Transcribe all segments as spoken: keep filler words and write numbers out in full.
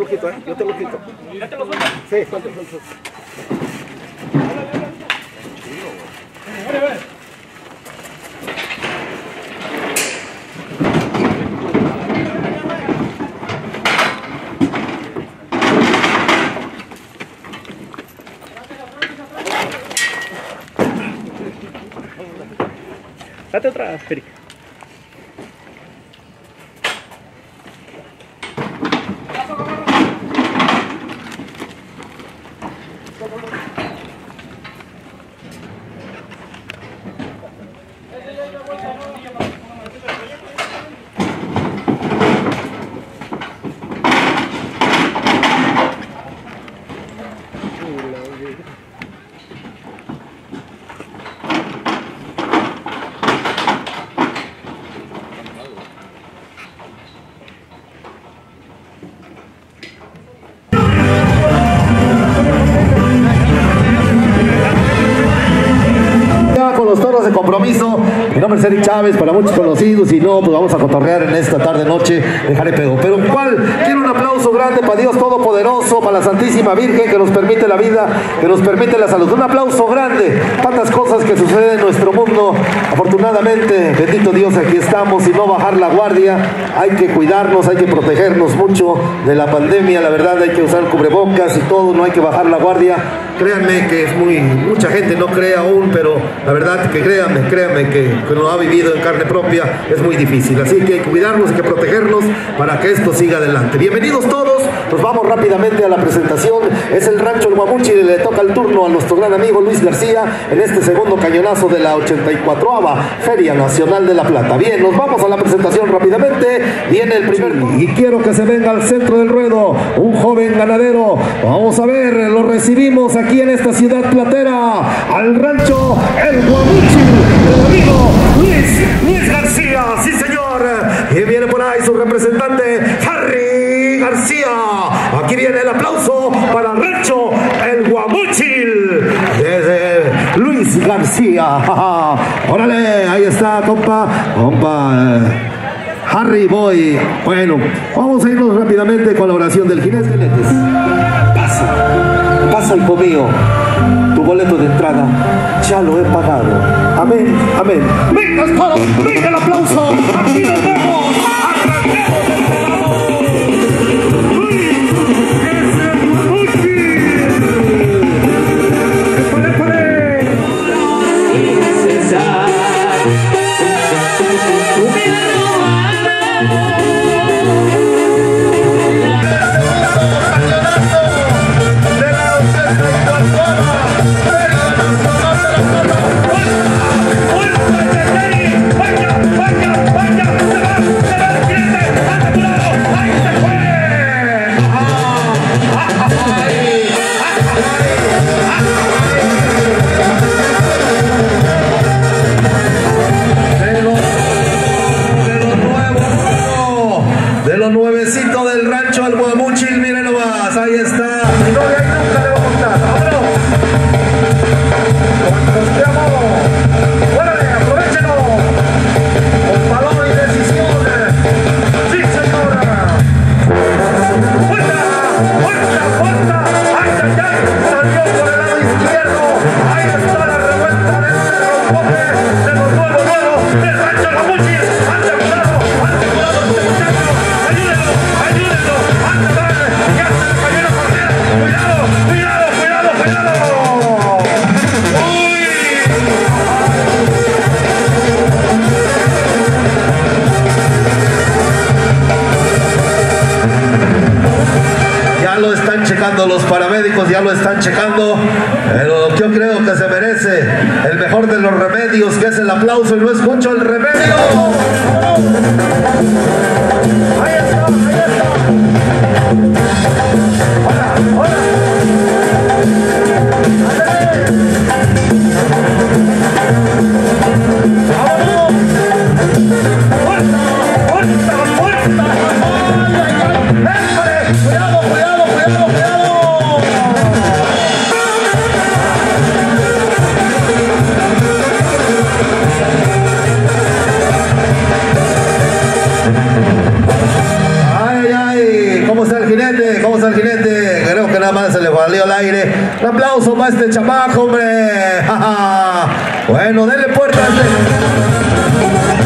quito, ¿eh? Yo te lo quito. ¿Ya te lo suelto? Sí, suelto, suelto. Vale, vale. Date otra, Feri. De compromiso, mi nombre es Eric Chávez, para muchos conocidos, y no, pues vamos a cotorrear en esta tarde noche de jaripeo. Pero ¿cuál? Quiero un aplauso grande para Dios Todopoderoso, para la Santísima Virgen que nos permite la vida, que nos permite la salud. Un aplauso grande, tantas cosas que suceden en nuestro mundo. Afortunadamente, bendito Dios, aquí estamos, y no bajar la guardia. Hay que cuidarnos, hay que protegernos mucho de la pandemia, la verdad, hay que usar cubrebocas y todo, no hay que bajar la guardia. Créanme que es muy, mucha gente no cree aún, pero la verdad que créanme, créanme que, que lo ha vivido en carne propia, es muy difícil. Así que hay que cuidarnos, hay que protegernos para que esto siga adelante. Bienvenidos todos, nos vamos rápidamente a la presentación. Es el Rancho El Guamuchil y le toca el turno a nuestro gran amigo Luis García en este segundo cañonazo de la ochenta y cuatroava Feria Nacional de La Plata. Bien, nos vamos a la presentación rápidamente. Viene el primer... Y quiero que se venga al centro del ruedo un joven ganadero. Vamos a ver, lo recibimos aquí en esta ciudad platera, al Rancho El Guamuchil, el amigo Luis, Luis García, sí señor. Y viene por ahí su representante, Harry García. Aquí viene el aplauso para Rancho El Guamuchil, desde Luis García. Órale, ahí está, compa, compa. Eh. Harry Boy. Bueno, vamos a irnos rápidamente con la oración del jinete. Pasa, pasa, hijo mío. Tu boleto de entrada ya lo he pagado. Amén, amén. ¡Venga, todos! ¡Venga el aplauso! ¡Aquí nos vemos! ¡Arranquemos el programa! ¡Uy! ¡Es el Guamuchil! ¡Épale, épale! César, tu vida nuevecito del Rancho El Guamuchil, miren nomás, ahí está. Y no, de ahí nunca le vamos a quitar. ¡Vámonos! ¡Nos vemos! ¡Órale, aprovechenlo! Con valor y decisión. ¡Sí, señora! ¡Fuerza! ¡Fuerza! ¡Fuerza! ¡Ay, ay, ay! Salió por el lado izquierdo. Ahí está la revuelta del rompope de los nuevos nuevos del Rancho El Guamuchil. ¡Anda, cuidado! ¡Anda, cuidado! ¡Este muchacho! ¡Ayúdenlo! ¡Ayúdenlo! ¡Anda, dale! ¡Ya se le cayó la partida! ¡Cuidado! ¡Cuidado! ¡Cuidado! ¡Cuidado! ¡Uy! Ya lo están checando los paramédicos, ya lo están checando, pero yo creo que se merece el mejor de los remedios, que es el aplauso, y no escucho el remedio. Ahí está, ahí está. Hola, hola. ¡Vámonos! ¡Fuerza! ¡Fuerza! ¡Fuerza! ¡Ay, ay, ay! ¡Échale! ¡Cuidado, cuidado, cuidado, cuidado! Ay, ay, ¿cómo está el jinete? ¿Cómo está al aire. Un aplauso para este chamaco, hombre. Bueno, denle puerta a este.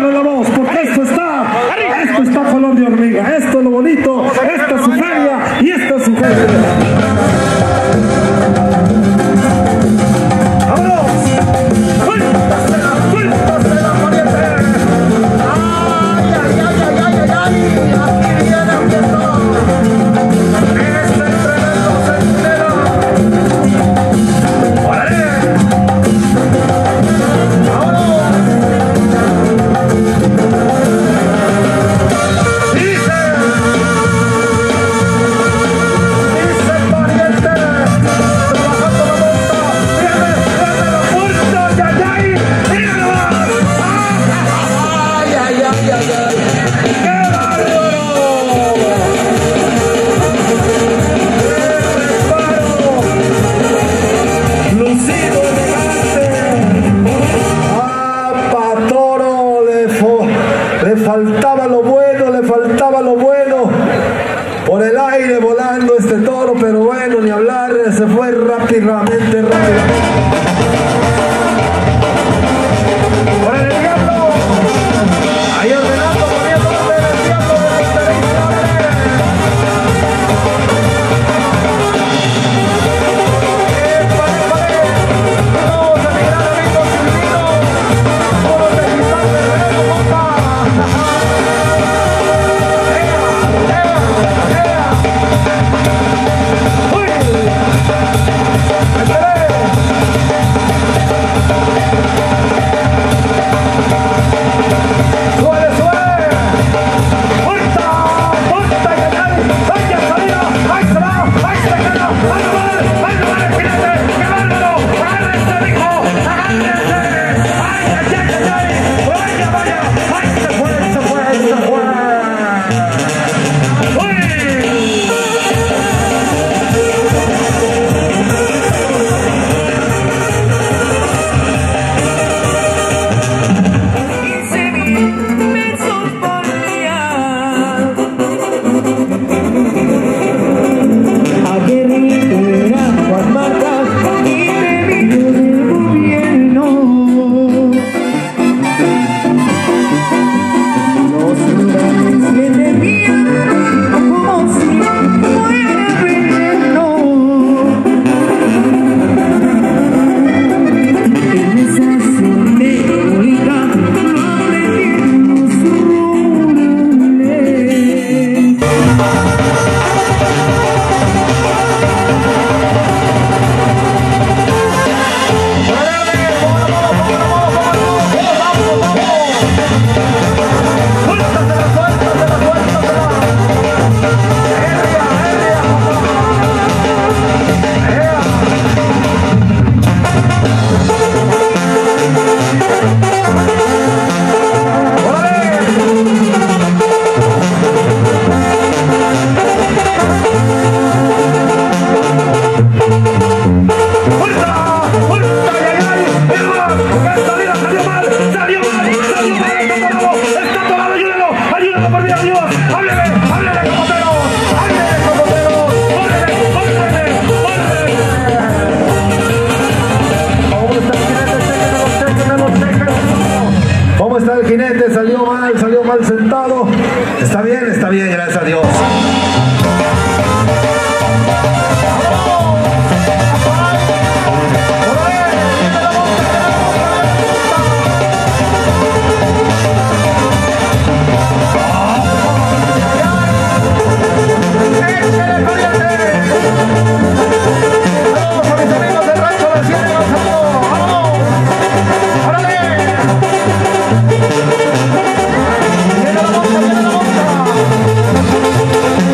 darle la voz, porque esto está, esto está color de hormiga, esto es lo bonito, esta es su feria y esta es su feria. ¡Vámonos! ¡Suéltasela, suéltasela, pariente! ¡Ay, ay, ay, ay, ay, ay, ay! ¡Aquí viene el fiesta! ¡Este tremendo se entera! ¡Órale! ¡Vámonos! ¡Dice! ¡Dice el pariente! ¡Trabajando la monta! ¡Viene, viene la puerta! ¡Ya, ya! ¡Mira nomás! ¡Ay, ay, ay, ay, ay! ¡Qué bárbaro! ¡Qué reparo! ¡Lucido elegante! ¡Ah, Patoro! Le, fo- le faltaba lo bueno, le faltaba lo bueno. Por el aire volando este toro, pero bueno, ni hablar, se fue rápidamente, rápidamente. Por el diablo, ahí ordenando, poniendo orden el diablo de Monterrey. ¡Épale, épale! ¡Vamos a mirar a Rico Silvino! ¡Todos de cristal de René Monta! ¡Ea, ea, ea! ¡Uy! ¡Espere! ¡Suele, suele! ¡Puerta! ¡Puerta! ¡Ay, ay, ay! ¡Vaya salida! ¡Ahí se va! ¡Ahí se queda! ¡Ay, no vale! ¡Ay, no vale! ¡Fíjate! ¡Qué bárbaro! ¡Agárrense, hijo! ¡Agárrense! ¡Ay, ay, ay, ay, ay! ¡Vaya, vaya! ¡Ay, se fue, se fue, se fue! ¡Uy! quince mil pesos por día. Aguerrido era Juan Marta y bebido del gobierno. Los rurales le temían como si fuera veneno. En esa ceremonia lo aprendieron los rurales. ¡Suéltasela, suéltasela, suéltasela! ¡Ea, ea, papá! ¡Ea! ¡Puerta! ¡Puerta! ¡Ay, ay, ay! ¡Mira! ¡La salida salió mal! ¡Salió mal! ¡Salió mal! ¡Está atorado! ¡Está atorado! ¡Ayúdenlo! ¡Ayúdenlo por vida, Dios! ¡Háblele! ¡Háblele, cocoteros! ¡Háblele, cocoteros! ¡Órale! ¡Órale! ¡Órale! ¿Cómo está el jinete? Chéquenmelo, chéquenmelo, chéquenmelo. ¿Cómo está el jinete? Salió mal, salió mal sentado. Está bien, está bien, gracias a Dios. ¡Vamos a mis amigos del rancho del cielo! ¡Vamos! ¡Órale! ¡Viene la monta, viene la monta!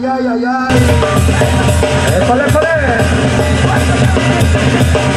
ay, ay, ay. ¡Épale, épale!